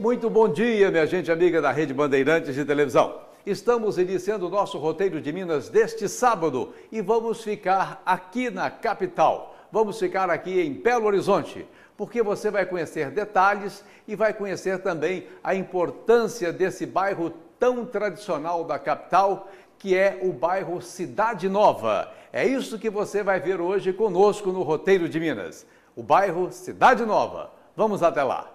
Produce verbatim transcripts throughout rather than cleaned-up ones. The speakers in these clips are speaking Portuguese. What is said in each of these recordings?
Muito bom dia, minha gente amiga da Rede Bandeirantes de televisão. Estamos iniciando o nosso roteiro de Minas deste sábado e vamos ficar aqui na capital. Vamos ficar aqui em Belo Horizonte, porque você vai conhecer detalhes e vai conhecer também a importância desse bairro tão tradicional da capital, que é o bairro Cidade Nova. É isso que você vai ver hoje conosco no roteiro de Minas. O bairro Cidade Nova. Vamos até lá.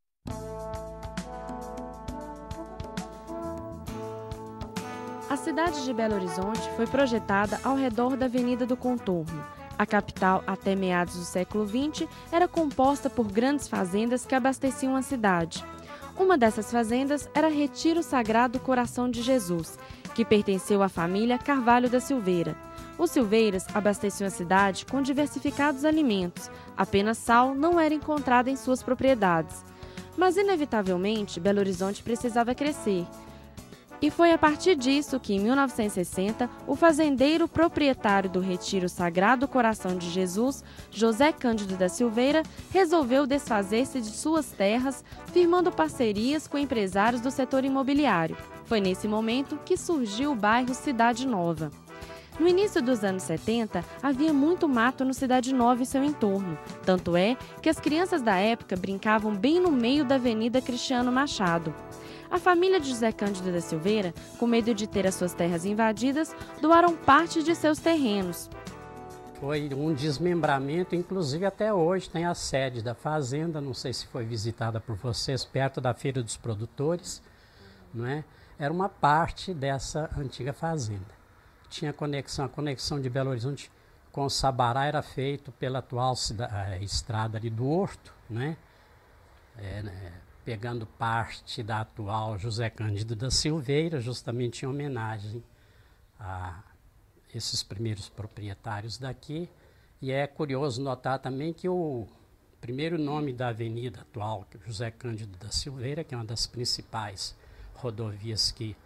A cidade de Belo Horizonte foi projetada ao redor da Avenida do Contorno. A capital, até meados do século vinte, era composta por grandes fazendas que abasteciam a cidade. Uma dessas fazendas era Retiro Sagrado Coração de Jesus, que pertenceu à família Carvalho da Silveira. Os Silveiras abasteciam a cidade com diversificados alimentos. Apenas sal não era encontrado em suas propriedades. Mas, inevitavelmente, Belo Horizonte precisava crescer. E foi a partir disso que, em mil novecentos e sessenta, o fazendeiro proprietário do Retiro Sagrado Coração de Jesus, José Cândido da Silveira, resolveu desfazer-se de suas terras, firmando parcerias com empresários do setor imobiliário. Foi nesse momento que surgiu o bairro Cidade Nova. No início dos anos setenta, havia muito mato no Cidade Nova e seu entorno. Tanto é que as crianças da época brincavam bem no meio da Avenida Cristiano Machado. A família de José Cândido da Silveira, com medo de ter as suas terras invadidas, doaram parte de seus terrenos. Foi um desmembramento, inclusive até hoje tem a sede da fazenda, não sei se foi visitada por vocês, perto da Feira dos Produtores, não é? Era uma parte dessa antiga fazenda. Tinha conexão, a conexão de Belo Horizonte com Sabará era feito pela atual cidade, estrada ali do Horto, né? É, né? Pegando parte da atual José Cândido da Silveira, justamente em homenagem a esses primeiros proprietários daqui. E é curioso notar também que o primeiro nome da avenida atual, que é José Cândido da Silveira, que é uma das principais rodovias que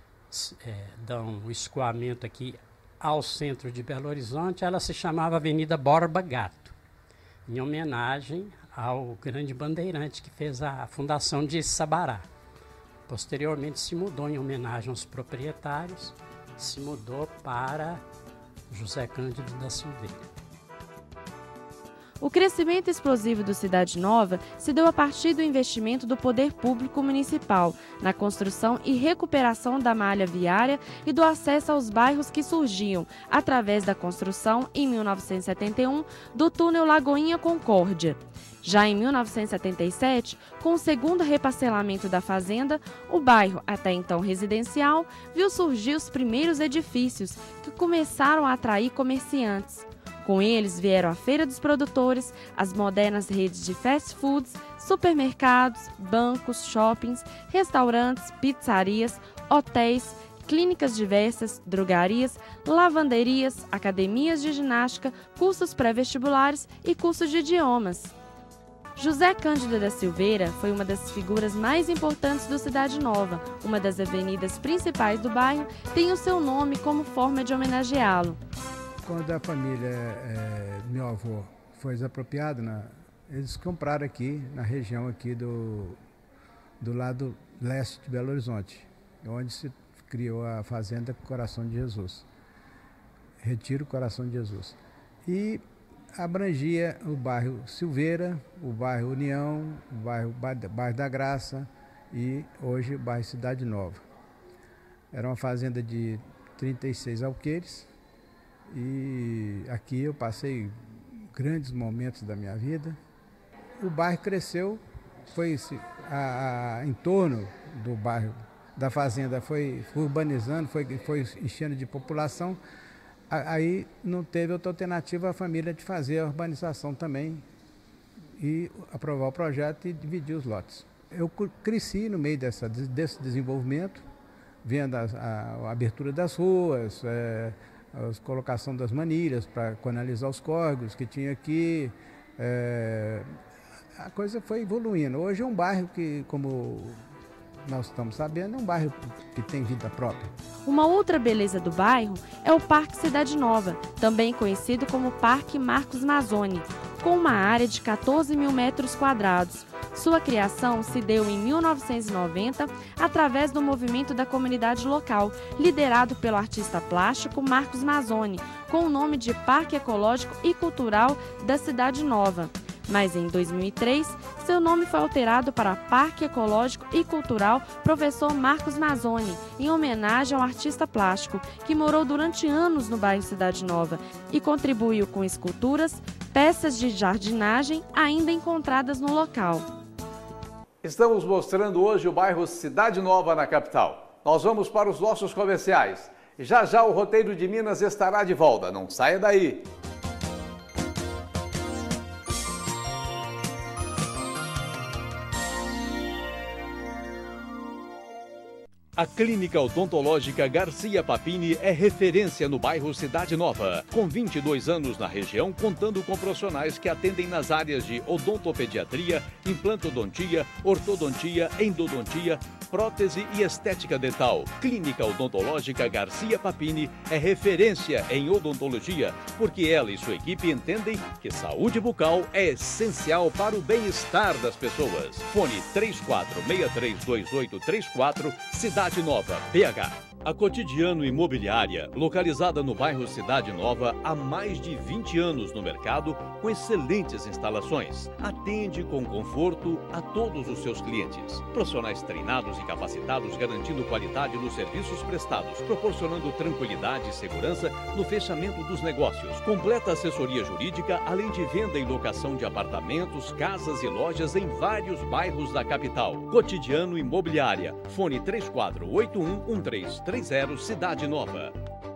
é, dão o escoamento aqui ao centro de Belo Horizonte, ela se chamava Avenida Borba Gato, em homenagem ao grande bandeirante que fez a fundação de Sabará. Posteriormente se mudou em homenagem aos proprietários, se mudou para José Cândido da Silveira. O crescimento explosivo do Cidade Nova se deu a partir do investimento do poder público municipal na construção e recuperação da malha viária e do acesso aos bairros que surgiam através da construção, em mil novecentos e setenta e um, do túnel Lagoinha Concórdia. Já em mil novecentos e setenta e sete, com o segundo reparcelamento da fazenda, o bairro, até então residencial, viu surgir os primeiros edifícios que começaram a atrair comerciantes. Com eles vieram a Feira dos Produtores, as modernas redes de fast foods, supermercados, bancos, shoppings, restaurantes, pizzarias, hotéis, clínicas diversas, drogarias, lavanderias, academias de ginástica, cursos pré-vestibulares e cursos de idiomas. José Cândido da Silveira foi uma das figuras mais importantes do Cidade Nova. Uma das avenidas principais do bairro tem o seu nome como forma de homenageá-lo. Quando a família é, meu avô foi desapropriado, na, eles compraram aqui, na região aqui do, do lado leste de Belo Horizonte, onde se criou a fazenda Coração de Jesus, Retiro Coração de Jesus. E abrangia o bairro Silveira, o bairro União, o bairro, bairro da Graça e hoje o bairro Cidade Nova. Era uma fazenda de trinta e seis alqueires. E aqui eu passei grandes momentos da minha vida. O bairro cresceu, foi a, a, em torno do bairro, da fazenda, foi urbanizando, foi, foi enchendo de população. Aí não teve outra alternativa a família de fazer a urbanização também e aprovar o projeto e dividir os lotes. Eu cresci no meio dessa, desse desenvolvimento, vendo a, a, a abertura das ruas, é, a colocação das manilhas para canalizar os córregos que tinha aqui. É, a coisa foi evoluindo. Hoje é um bairro que, como nós estamos sabendo, é um bairro que tem vida própria. Uma outra beleza do bairro é o Parque Cidade Nova, também conhecido como Parque Marcos Mazzoni, com uma área de quatorze mil metros quadrados. Sua criação se deu em mil novecentos e noventa através do movimento da comunidade local, liderado pelo artista plástico Marcos Mazzoni, com o nome de Parque Ecológico e Cultural da Cidade Nova. Mas em dois mil e três, seu nome foi alterado para Parque Ecológico e Cultural Professor Marcos Mazzoni, em homenagem ao artista plástico, que morou durante anos no bairro Cidade Nova e contribuiu com esculturas, peças de jardinagem ainda encontradas no local. Estamos mostrando hoje o bairro Cidade Nova, na capital. Nós vamos para os nossos comerciais. Já já o Roteiro de Minas estará de volta. Não saia daí! A Clínica Odontológica Garcia Papini é referência no bairro Cidade Nova, com vinte e dois anos na região, contando com profissionais que atendem nas áreas de odontopediatria, implantodontia, ortodontia, endodontia, prótese e estética dental. Clínica Odontológica Garcia Papini é referência em odontologia, porque ela e sua equipe entendem que saúde bucal é essencial para o bem-estar das pessoas. Fone três quatro seis três dois oito três quatro, Cidade Nova, B H. A Cotidiano Imobiliária, localizada no bairro Cidade Nova há mais de vinte anos no mercado, com excelentes instalações. Atende com conforto a todos os seus clientes. Profissionais treinados e capacitados garantindo qualidade nos serviços prestados, proporcionando tranquilidade e segurança no fechamento dos negócios. Completa assessoria jurídica, além de venda e locação de apartamentos, casas e lojas em vários bairros da capital. Cotidiano Imobiliária, fone três quatro oito um um três três zero, Cidade Nova.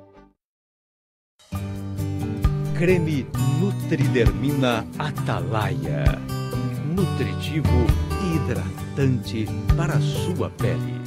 Creme Nutridermina Atalaia. Nutritivo e hidratante para a sua pele.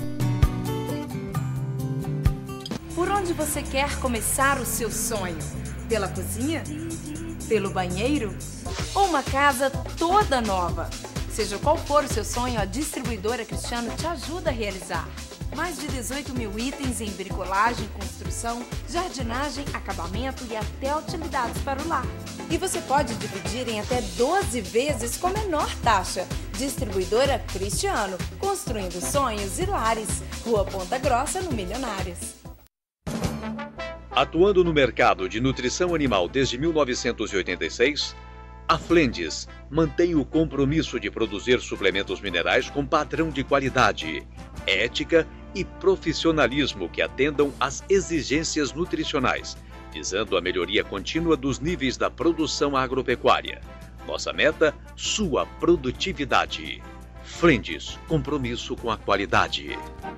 Por onde você quer começar o seu sonho? Pela cozinha? Pelo banheiro? Ou uma casa toda nova? Seja qual for o seu sonho, a Distribuidora Cristiano te ajuda a realizar. Mais de dezoito mil itens em bricolagem, construção, jardinagem, acabamento e até utilidades para o lar. E você pode dividir em até doze vezes com menor taxa. Distribuidora Cristiano, construindo sonhos e lares. Rua Ponta Grossa, no Milionários. Atuando no mercado de nutrição animal desde mil novecentos e oitenta e seis, a Flendes mantém o compromisso de produzir suplementos minerais com padrão de qualidade, ética e profissionalismo que atendam às exigências nutricionais, visando a melhoria contínua dos níveis da produção agropecuária. Nossa meta, sua produtividade. Flendes, compromisso com a qualidade.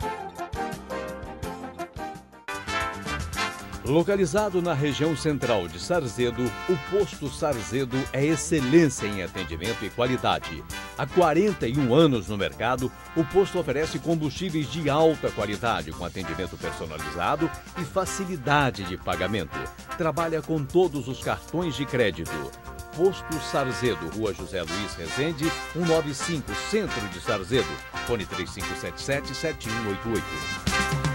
Localizado na região central de Sarzedo, o Posto Sarzedo é excelência em atendimento e qualidade. Há quarenta e um anos no mercado, o posto oferece combustíveis de alta qualidade, com atendimento personalizado e facilidade de pagamento. Trabalha com todos os cartões de crédito. Posto Sarzedo, Rua José Luiz Rezende, cento e noventa e cinco, Centro de Sarzedo. Fone três cinco sete sete, sete um oito oito.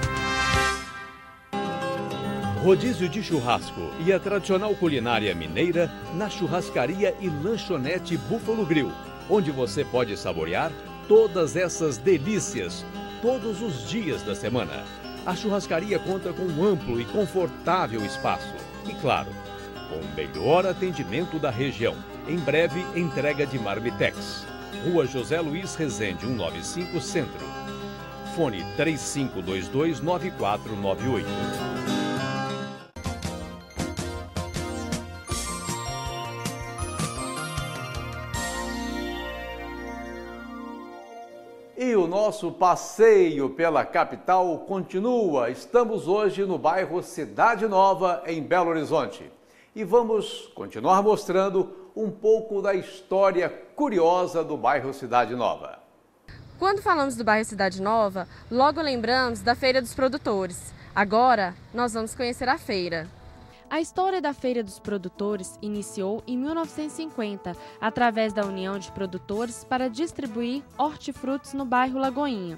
Rodízio de churrasco e a tradicional culinária mineira na churrascaria e lanchonete Búfalo Grill, onde você pode saborear todas essas delícias todos os dias da semana. A churrascaria conta com um amplo e confortável espaço e, claro, com o melhor atendimento da região. Em breve, entrega de marmitex. Rua José Luiz Rezende, cento e noventa e cinco, Centro. Fone três cinco dois dois, nove quatro nove oito. E o nosso passeio pela capital continua. Estamos hoje no bairro Cidade Nova, em Belo Horizonte. E vamos continuar mostrando um pouco da história curiosa do bairro Cidade Nova. Quando falamos do bairro Cidade Nova, logo lembramos da Feira dos Produtores. Agora, nós vamos conhecer a feira. A história da Feira dos Produtores iniciou em mil novecentos e cinquenta, através da União de Produtores para distribuir hortifrutos no bairro Lagoinha.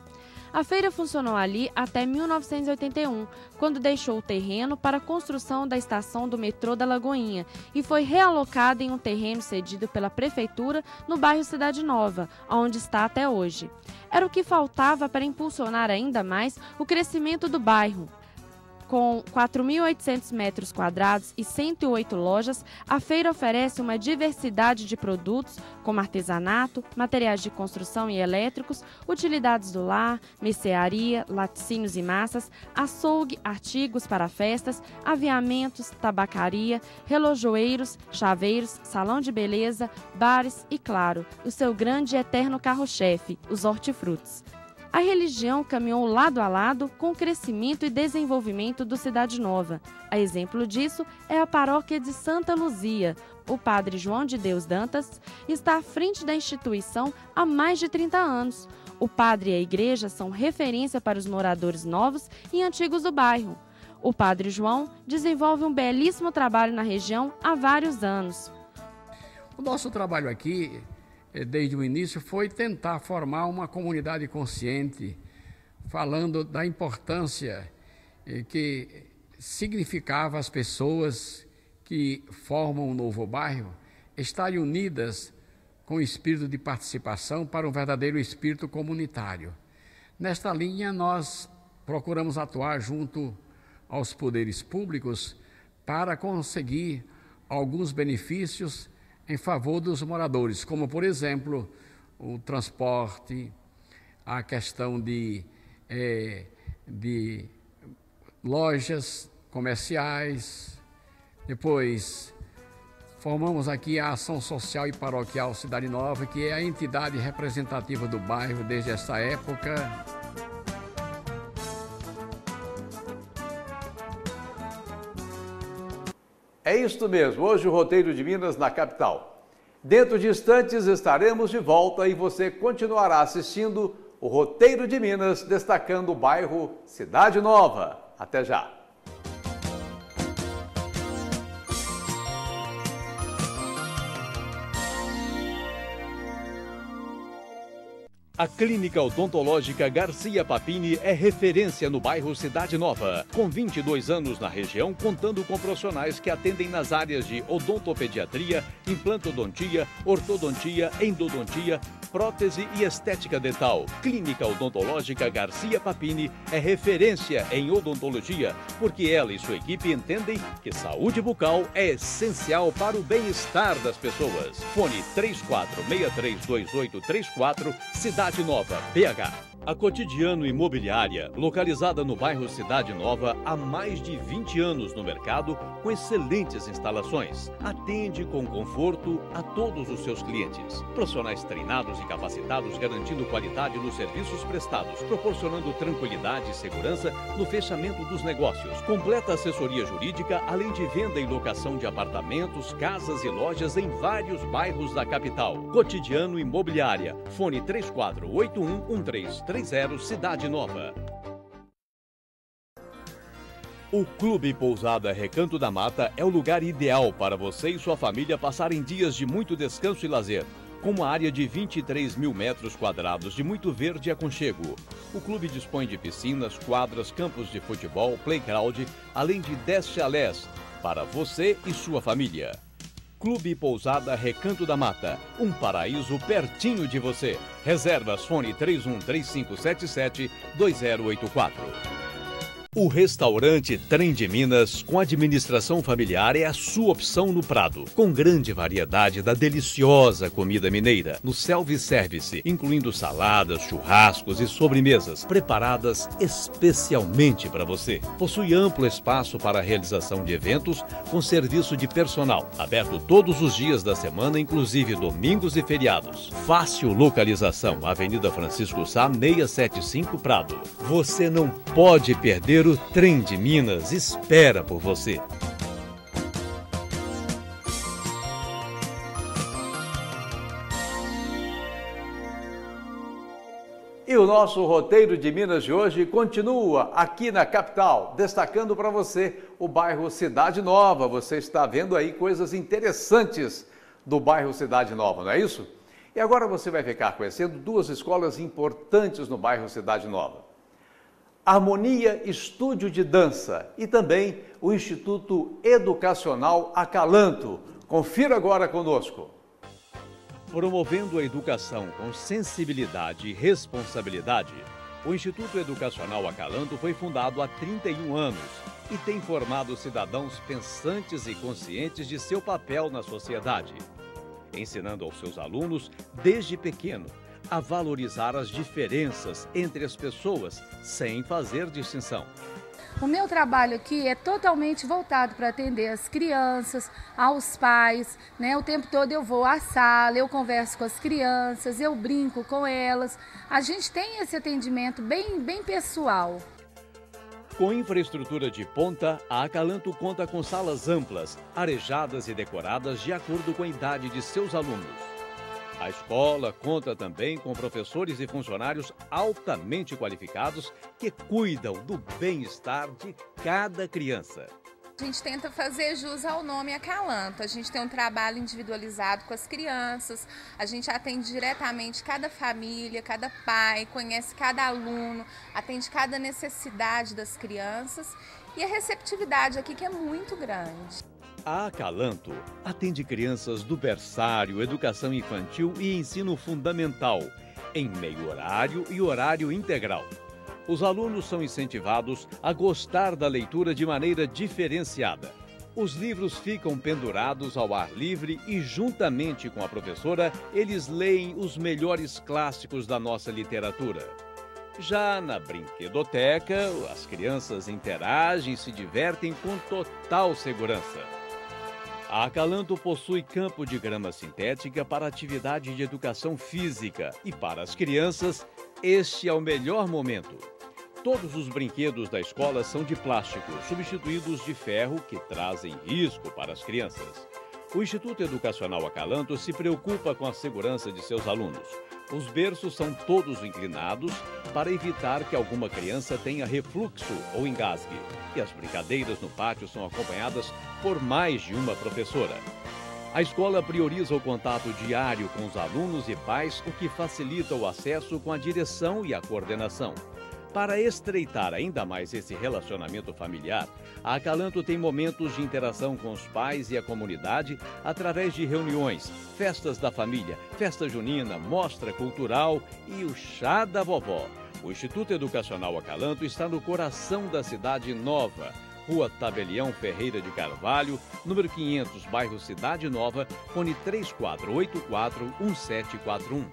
A feira funcionou ali até mil novecentos e oitenta e um, quando deixou o terreno para a construção da estação do metrô da Lagoinha e foi realocada em um terreno cedido pela prefeitura no bairro Cidade Nova, onde está até hoje. Era o que faltava para impulsionar ainda mais o crescimento do bairro. Com quatro mil e oitocentos metros quadrados e cento e oito lojas, a feira oferece uma diversidade de produtos, como artesanato, materiais de construção e elétricos, utilidades do lar, mercearia, laticínios e massas, açougue, artigos para festas, aviamentos, tabacaria, relojoeiros, chaveiros, salão de beleza, bares e, claro, o seu grande e eterno carro-chefe, os hortifrutis. A religião caminhou lado a lado com o crescimento e desenvolvimento do Cidade Nova. A exemplo disso é a paróquia de Santa Luzia. O padre João de Deus Dantas está à frente da instituição há mais de trinta anos. O padre e a igreja são referência para os moradores novos e antigos do bairro. O padre João desenvolve um belíssimo trabalho na região há vários anos. O nosso trabalho aqui, desde o início, foi tentar formar uma comunidade consciente, falando da importância que significava as pessoas que formam um novo bairro estarem unidas com o espírito de participação para um verdadeiro espírito comunitário. Nesta linha, nós procuramos atuar junto aos poderes públicos para conseguir alguns benefícios em favor dos moradores, como, por exemplo, o transporte, a questão de, é, de lojas comerciais. Depois, formamos aqui a Ação Social e Paroquial Cidade Nova, que é a entidade representativa do bairro desde essa época. É isto mesmo, hoje o Roteiro de Minas na capital. Dentro de instantes estaremos de volta e você continuará assistindo o Roteiro de Minas, destacando o bairro Cidade Nova. Até já! A Clínica Odontológica Garcia Papini é referência no bairro Cidade Nova, com vinte e dois anos na região, contando com profissionais que atendem nas áreas de odontopediatria, implantodontia, ortodontia, endodontia, prótese e estética dental. Clínica Odontológica Garcia Papini é referência em odontologia, porque ela e sua equipe entendem que saúde bucal é essencial para o bem-estar das pessoas. Fone três quatro seis três dois oito três quatro, Cidade Nova, B H. A Cotidiano Imobiliária, localizada no bairro Cidade Nova há mais de vinte anos no mercado, com excelentes instalações. Atende com conforto a todos os seus clientes. Profissionais treinados e capacitados garantindo qualidade nos serviços prestados, proporcionando tranquilidade e segurança no fechamento dos negócios. Completa assessoria jurídica, além de venda e locação de apartamentos, casas e lojas em vários bairros da capital. Cotidiano Imobiliária, fone três quatro oito um um três três zero, Cidade Nova. O Clube Pousada Recanto da Mata é o lugar ideal para você e sua família passarem dias de muito descanso e lazer. Com uma área de vinte e três mil metros quadrados de muito verde e aconchego. O clube dispõe de piscinas, quadras, campos de futebol, playground, além de dez chalés para você e sua família. Clube Pousada Recanto da Mata, um paraíso pertinho de você. Reservas fone três um três cinco sete sete dois zero oito quatro. O restaurante Trem de Minas, com administração familiar, é a sua opção no Prado, com grande variedade da deliciosa comida mineira, no self-service, incluindo saladas, churrascos e sobremesas, preparadas especialmente para você. Possui amplo espaço para a realização de eventos, com serviço de personal, aberto todos os dias da semana, inclusive domingos e feriados. Fácil localização, Avenida Francisco Sá, seiscentos e setenta e cinco, Prado. Você não pode perder. O Trem de Minas espera por você. E o nosso Roteiro de Minas de hoje continua aqui na capital, destacando para você o bairro Cidade Nova. Você está vendo aí coisas interessantes do bairro Cidade Nova, não é isso? E E agora você vai ficar conhecendo duas escolas importantes no bairro Cidade Nova. Harmonia Estúdio de Dança e também o Instituto Educacional Acalanto. Confira agora conosco. Promovendo a educação com sensibilidade e responsabilidade, o Instituto Educacional Acalanto foi fundado há trinta e um anos e tem formado cidadãos pensantes e conscientes de seu papel na sociedade, ensinando aos seus alunos, desde pequeno, a valorizar as diferenças entre as pessoas, sem fazer distinção. O meu trabalho aqui é totalmente voltado para atender as crianças, aos pais, né? O tempo todo eu vou à sala, eu converso com as crianças, eu brinco com elas. A gente tem esse atendimento bem, bem pessoal. Com infraestrutura de ponta, a Acalanto conta com salas amplas, arejadas e decoradas de acordo com a idade de seus alunos. A escola conta também com professores e funcionários altamente qualificados que cuidam do bem-estar de cada criança. A gente tenta fazer jus ao nome Acalanto. A gente tem um trabalho individualizado com as crianças, a gente atende diretamente cada família, cada pai, conhece cada aluno, atende cada necessidade das crianças e a receptividade aqui que é muito grande. A Acalanto atende crianças do berçário, educação infantil e ensino fundamental, em meio horário e horário integral. Os alunos são incentivados a gostar da leitura de maneira diferenciada. Os livros ficam pendurados ao ar livre e, juntamente com a professora, eles leem os melhores clássicos da nossa literatura. Já na brinquedoteca, as crianças interagem e se divertem com total segurança. A Acalanto possui campo de grama sintética para atividade de educação física e, para as crianças, este é o melhor momento. Todos os brinquedos da escola são de plástico, substituídos de ferro, que trazem risco para as crianças. O Instituto Educacional Acalanto se preocupa com a segurança de seus alunos. Os berços são todos inclinados para evitar que alguma criança tenha refluxo ou engasgue. E as brincadeiras no pátio são acompanhadas por mais de uma professora. A escola prioriza o contato diário com os alunos e pais, o que facilita o acesso com a direção e a coordenação. Para estreitar ainda mais esse relacionamento familiar, a Acalanto tem momentos de interação com os pais e a comunidade através de reuniões, festas da família, festa junina, mostra cultural e o chá da vovó. O Instituto Educacional Acalanto está no coração da Cidade Nova, Rua Tabelião Ferreira de Carvalho, número quinhentos, bairro Cidade Nova, fone três quatro oito quatro, um sete quatro um.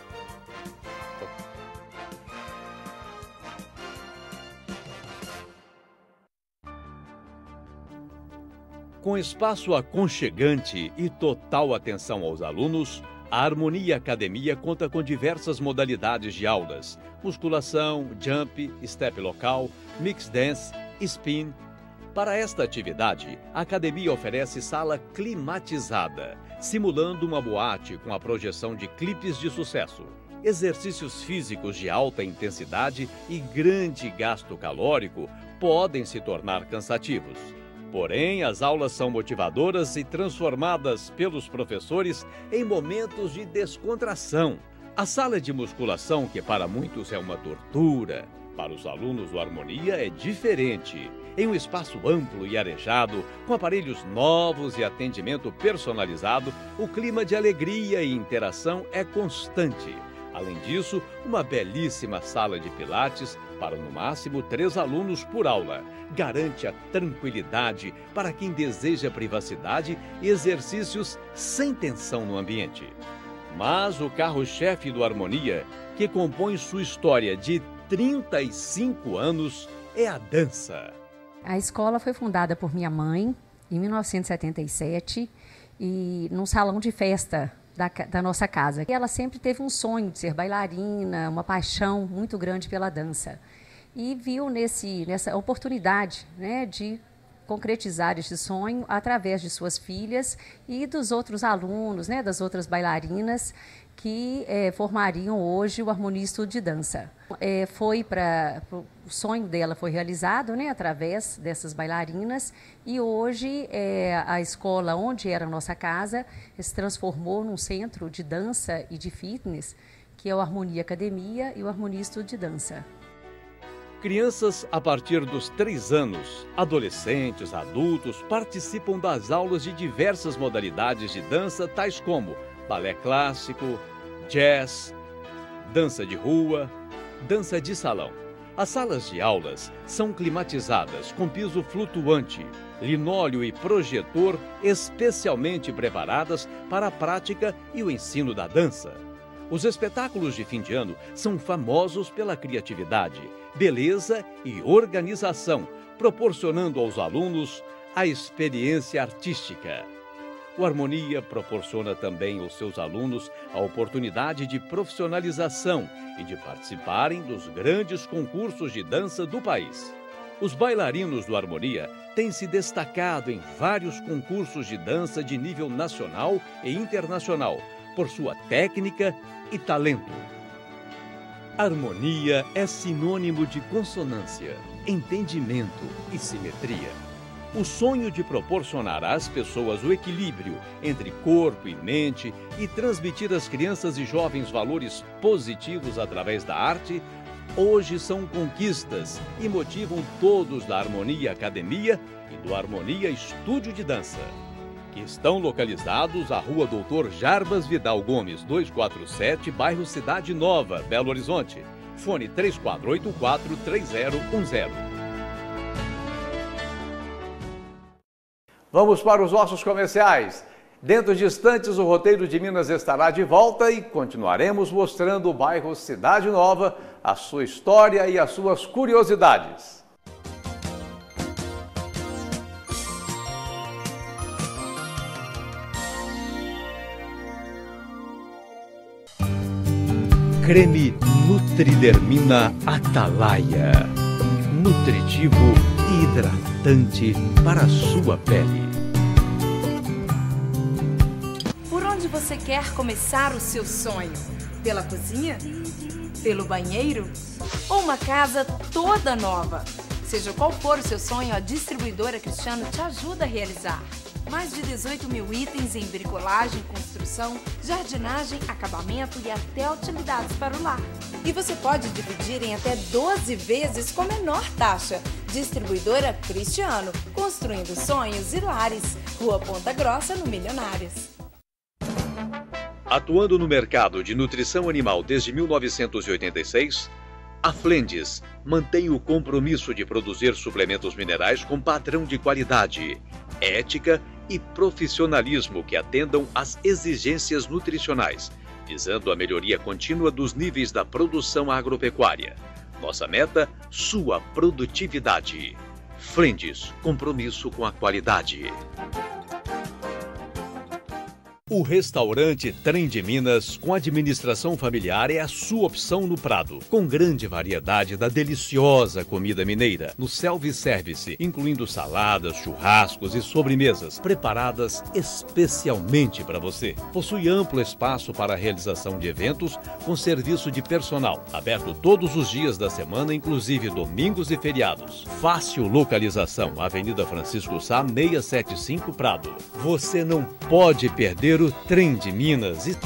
Com espaço aconchegante e total atenção aos alunos, a Harmonia Academia conta com diversas modalidades de aulas: musculação, jump, step local, mix dance, spin. Para esta atividade, a academia oferece sala climatizada, simulando uma boate com a projeção de clipes de sucesso. Exercícios físicos de alta intensidade e grande gasto calórico podem se tornar cansativos. Porém, as aulas são motivadoras e transformadas pelos professores em momentos de descontração. A sala de musculação, que para muitos é uma tortura, para os alunos do Harmonia é diferente. Em um espaço amplo e arejado, com aparelhos novos e atendimento personalizado, o clima de alegria e interação é constante. Além disso, uma belíssima sala de pilates para no máximo três alunos por aula. Garante a tranquilidade para quem deseja privacidade e exercícios sem tensão no ambiente. Mas o carro-chefe do Harmonia, que compõe sua história de trinta e cinco anos, é a dança. A escola foi fundada por minha mãe em mil novecentos e setenta e sete e num salão de festa Da, da nossa casa. Ela sempre teve um sonho de ser bailarina, uma paixão muito grande pela dança. E viu nesse, nessa oportunidade, né, de concretizar esse sonho através de suas filhas e dos outros alunos, né, das outras bailarinas, que é, formariam hoje o Harmonia Estúdio de Dança. É, foi para o sonho dela foi realizado, né, através dessas bailarinas, e hoje é, a escola onde era a nossa casa se transformou num centro de dança e de fitness, que é o Harmonia Academia e o Harmonia Estúdio de Dança. Crianças a partir dos três anos, adolescentes, adultos, participam das aulas de diversas modalidades de dança, tais como balé clássico, jazz, dança de rua, dança de salão. As salas de aulas são climatizadas com piso flutuante, linóleo e projetor especialmente preparadas para a prática e o ensino da dança. Os espetáculos de fim de ano são famosos pela criatividade, beleza e organização, proporcionando aos alunos a experiência artística. O Harmonia proporciona também aos seus alunos a oportunidade de profissionalização e de participarem dos grandes concursos de dança do país. Os bailarinos do Harmonia têm se destacado em vários concursos de dança de nível nacional e internacional, por sua técnica e talento. Harmonia é sinônimo de consonância, entendimento e simetria. O sonho de proporcionar às pessoas o equilíbrio entre corpo e mente e transmitir às crianças e jovens valores positivos através da arte, hoje são conquistas e motivam todos da Harmonia Academia e do Harmonia Estúdio de Dança, que estão localizados à Rua Doutor Jarbas Vidal Gomes, duzentos e quarenta e sete, bairro Cidade Nova, Belo Horizonte. Fone três quatro oito quatro, três zero um zero. Vamos para os nossos comerciais. Dentro de instantes, o Roteiro de Minas estará de volta e continuaremos mostrando o bairro Cidade Nova, a sua história e as suas curiosidades. Creme Nutridermina Atalaia. Nutritivo e hidratante para a sua pele. Por onde você quer começar o seu sonho? Pela cozinha? Pelo banheiro? Ou uma casa toda nova? Seja qual for o seu sonho, a Distribuidora Cristiano te ajuda a realizar. Mais de dezoito mil itens em bricolagem, construção, jardinagem, acabamento e até utilidades para o lar. E você pode dividir em até doze vezes com menor taxa. Distribuidora Cristiano, construindo sonhos e lares. Rua Ponta Grossa, no Milionários. Atuando no mercado de nutrição animal desde mil novecentos e oitenta e seis, a Flendes mantém o compromisso de produzir suplementos minerais com padrão de qualidade, ética e profissionalismo que atendam às exigências nutricionais, visando a melhoria contínua dos níveis da produção agropecuária. Nossa meta, sua produtividade. Flendes, compromisso com a qualidade. O restaurante Trem de Minas, com administração familiar, é a sua opção no Prado, com grande variedade da deliciosa comida mineira, no self-service, incluindo saladas, churrascos e sobremesas, preparadas especialmente para você. Possui amplo espaço para a realização de eventos, com serviço de personal, aberto todos os dias da semana, inclusive domingos e feriados. Fácil localização, Avenida Francisco Sá, seiscentos e setenta e cinco, Prado. Você não pode perder o Trem de Minas. E...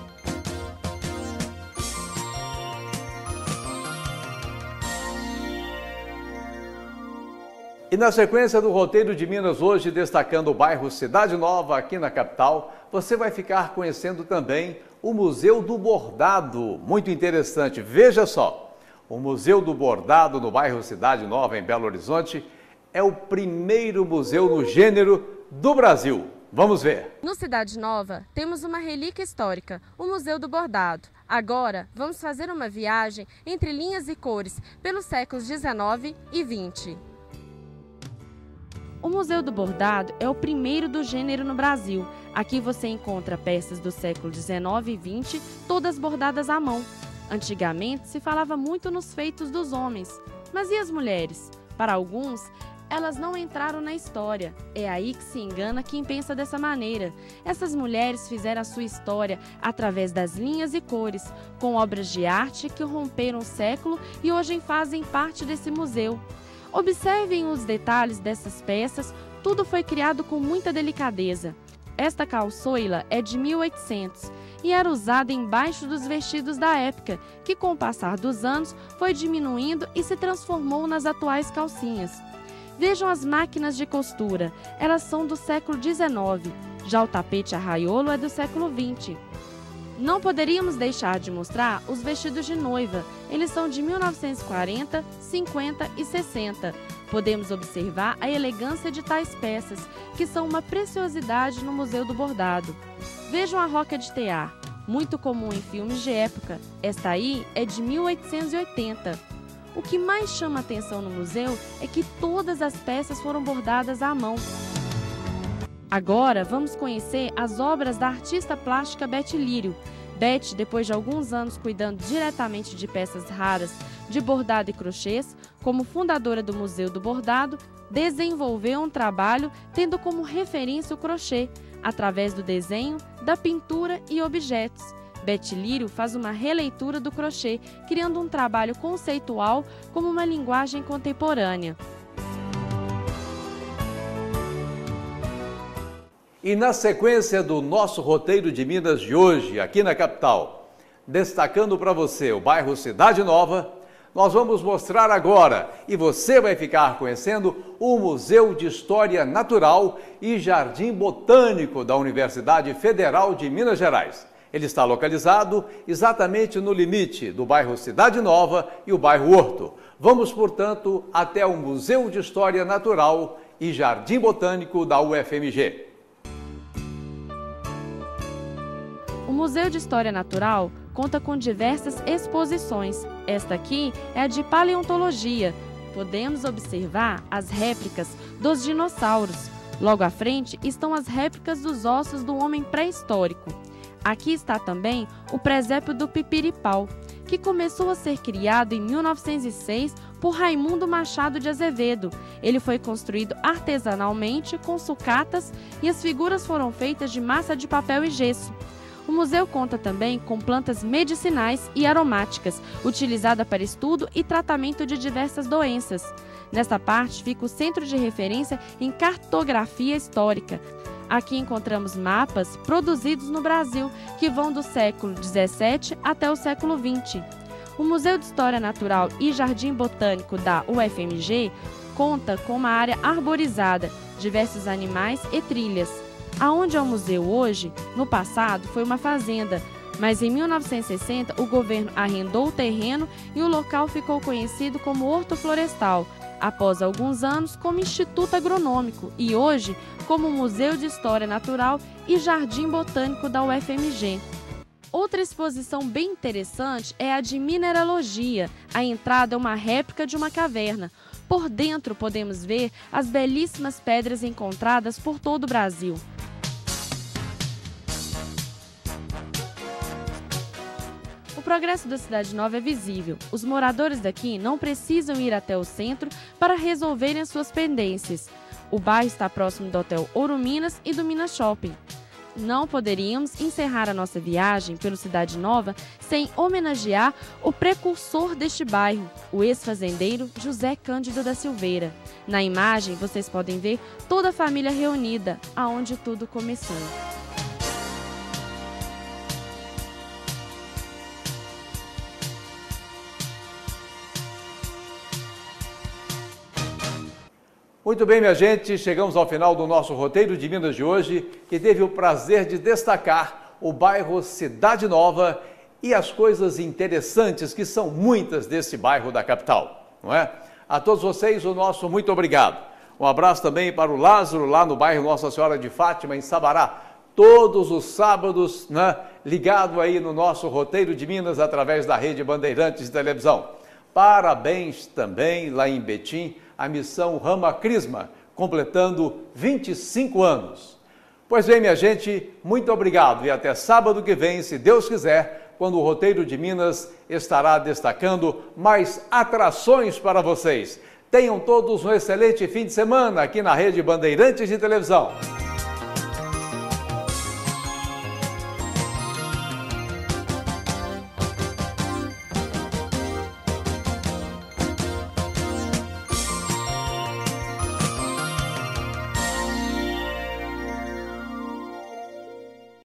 e na sequência do Roteiro de Minas hoje, destacando o bairro Cidade Nova aqui na capital, você vai ficar conhecendo também o Museu do Bordado. Muito interessante, veja só. O Museu do Bordado no bairro Cidade Nova, em Belo Horizonte, é o primeiro museu no gênero do Brasil. Vamos ver. No Cidade Nova, temos uma relíquia histórica, o Museu do Bordado. Agora, vamos fazer uma viagem entre linhas e cores pelos séculos dezenove e vinte. O Museu do Bordado é o primeiro do gênero no Brasil. Aqui você encontra peças do século dezenove e vinte, todas bordadas à mão. Antigamente, se falava muito nos feitos dos homens. Mas e as mulheres? Para alguns, elas não entraram na história. É aí que se engana quem pensa dessa maneira. Essas mulheres fizeram a sua história através das linhas e cores, com obras de arte que romperam o século e hoje fazem parte desse museu. Observem os detalhes dessas peças, tudo foi criado com muita delicadeza. Esta calçoila é de mil e oitocentos e era usada embaixo dos vestidos da época, que com o passar dos anos foi diminuindo e se transformou nas atuais calcinhas. Vejam as máquinas de costura, elas são do século dezenove, já o tapete arraiolo é do século vinte. Não poderíamos deixar de mostrar os vestidos de noiva, eles são de mil novecentos e quarenta, cinquenta e sessenta. Podemos observar a elegância de tais peças, que são uma preciosidade no Museu do Bordado. Vejam a roca de tear, muito comum em filmes de época, esta aí é de mil oitocentos e oitenta. O que mais chama atenção no museu é que todas as peças foram bordadas à mão. Agora vamos conhecer as obras da artista plástica Beth Lírio. Beth, depois de alguns anos cuidando diretamente de peças raras de bordado e crochês, como fundadora do Museu do Bordado, desenvolveu um trabalho tendo como referência o crochê, através do desenho, da pintura e objetos. Beth Lírio faz uma releitura do crochê, criando um trabalho conceitual como uma linguagem contemporânea. E na sequência do nosso roteiro de Minas de hoje, aqui na capital, destacando para você o bairro Cidade Nova, nós vamos mostrar agora, e você vai ficar conhecendo, o Museu de História Natural e Jardim Botânico da Universidade Federal de Minas Gerais. Ele está localizado exatamente no limite do bairro Cidade Nova e o bairro Horto. Vamos, portanto, até o Museu de História Natural e Jardim Botânico da U F M G. O Museu de História Natural conta com diversas exposições. Esta aqui é a de paleontologia. Podemos observar as réplicas dos dinossauros. Logo à frente estão as réplicas dos ossos do homem pré-histórico. Aqui está também o presépio do Pipiripau, que começou a ser criado em mil novecentos e seis por Raimundo Machado de Azevedo. Ele foi construído artesanalmente com sucatas e as figuras foram feitas de massa de papel e gesso. O museu conta também com plantas medicinais e aromáticas, utilizada para estudo e tratamento de diversas doenças. Nesta parte fica o centro de referência em cartografia histórica. Aqui encontramos mapas produzidos no Brasil, que vão do século dezessete até o século vinte. O Museu de História Natural e Jardim Botânico da U F M G conta com uma área arborizada, diversos animais e trilhas. Aonde é o museu hoje, no passado foi uma fazenda, mas em mil novecentos e sessenta o governo arrendou o terreno e o local ficou conhecido como Horto Florestal, após alguns anos como Instituto Agronômico e hoje como Museu de História Natural e Jardim Botânico da U F M G. Outra exposição bem interessante é a de mineralogia. A entrada é uma réplica de uma caverna. Por dentro podemos ver as belíssimas pedras encontradas por todo o Brasil. O progresso da Cidade Nova é visível. Os moradores daqui não precisam ir até o centro para resolverem as suas pendências. O bairro está próximo do Hotel Ouro Minas e do Minas Shopping. Não poderíamos encerrar a nossa viagem pelo Cidade Nova sem homenagear o precursor deste bairro, o ex-fazendeiro José Cândido da Silveira. Na imagem, vocês podem ver toda a família reunida, aonde tudo começou. Muito bem, minha gente, chegamos ao final do nosso roteiro de Minas de hoje, que teve o prazer de destacar o bairro Cidade Nova e as coisas interessantes que são muitas desse bairro da capital, não é? A todos vocês, o nosso muito obrigado. Um abraço também para o Lázaro, lá no bairro Nossa Senhora de Fátima, em Sabará, todos os sábados, né, ligado aí no nosso roteiro de Minas através da Rede Bandeirantes de Televisão. Parabéns também lá em Betim, a missão Rama Crisma, completando vinte e cinco anos. Pois bem, minha gente, muito obrigado e até sábado que vem, se Deus quiser, quando o Roteiro de Minas estará destacando mais atrações para vocês. Tenham todos um excelente fim de semana aqui na Rede Bandeirantes de Televisão.